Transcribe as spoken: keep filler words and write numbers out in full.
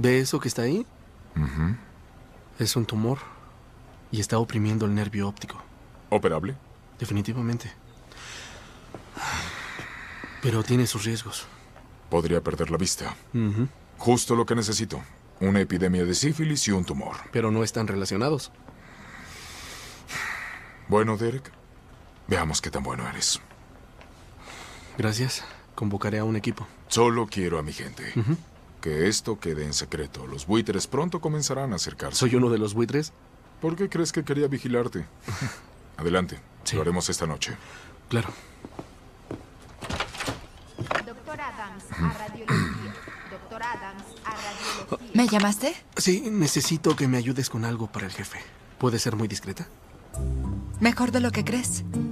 ¿Ve eso que está ahí? Uh-huh. Es un tumor y está oprimiendo el nervio óptico. ¿Operable? Definitivamente. Pero tiene sus riesgos. Podría perder la vista. Uh-huh. Justo lo que necesito. Una epidemia de sífilis y un tumor. Pero no están relacionados. Bueno, Derek, veamos qué tan bueno eres. Gracias. Convocaré a un equipo. Solo quiero a mi gente. Uh-huh. Que esto quede en secreto. Los buitres pronto comenzarán a acercarse. ¿Soy uno de los buitres? ¿Por qué crees que quería vigilarte? Adelante. Sí. Lo haremos esta noche. Claro. Doctor Adams, a radiología. Doctor Adams, a radiología. ¿Me llamaste? Sí, necesito que me ayudes con algo para el jefe. ¿Puede ser muy discreta? Mejor de lo que crees.